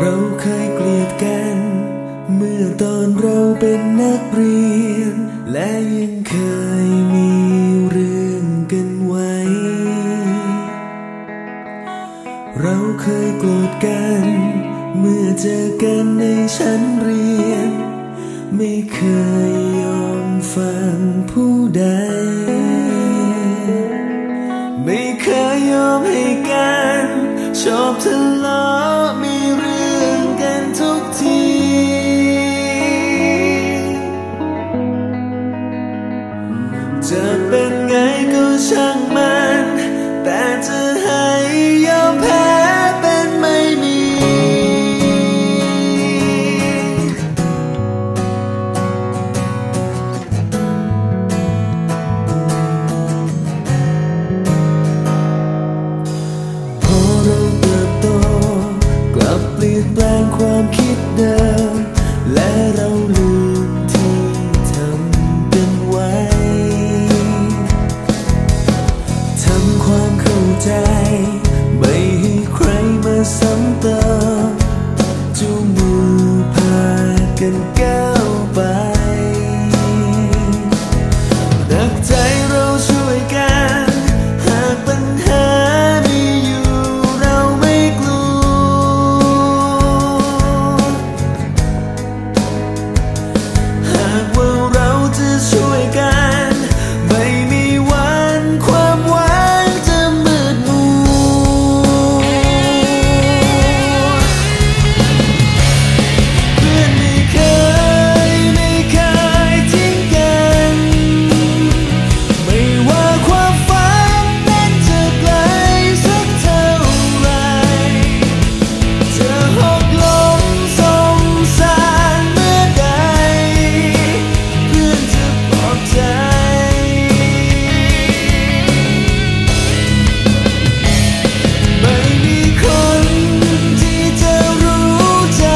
เราเคยเกลียดกันเมื่อตอนเราเป็นนักเรียนและยังเคยมีเรื่องกันไว้เราเคยโกรธกันเมื่อเจอกันในชั้นเรียนไม่เคยยอมฟังผู้ใดไม่เคยยอมให้กันชอบทะเลาะมีเรื่องกันทุกทีจะเป็นไงก็ช่างมันแต่จะให้ยอมแพ้เป็นไม่มีพอเราเติบโตกลับเปลี่ยนแปลงความคิดเดิมและเราลืมที่ทำกันไว้ทำความเข้าใจไม่ให้ใครมาซ้ำเติมจูงมือพากันก้าวไปรักใจเราช่วยกันหากปัญหามีอยู่เราไม่กลัวหากว่าเราจะช่วยกันไม่มีวันความหวังจะมืดมัวเพื่อนไม่เคยทิ้งกันไม่ว่าความฝันนั้นจะไกลสักเท่าไรจะหกล้มสงสารเมื่อใดเพื่อนจะปลอบใจไม่มีคนที่จะรู้ใจ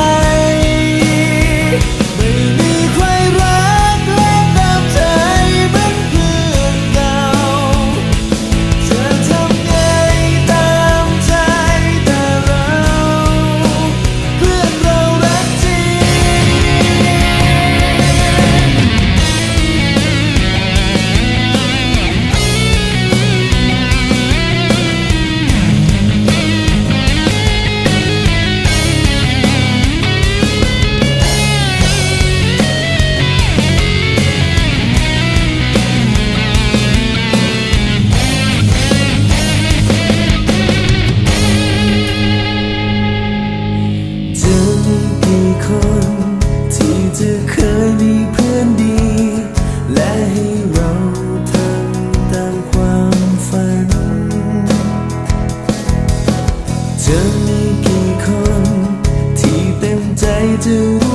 ไม่มีใครรักและตามใจเหมือนเพื่อนเก่าจะทำไงตามใจแต่เราเพื่อนเรารักจริจะมีกี่คนที่จะเคยมีเพื่อนดีและให้เราทำตามความฝันจะมีกี่คนที่เต็มใจจะ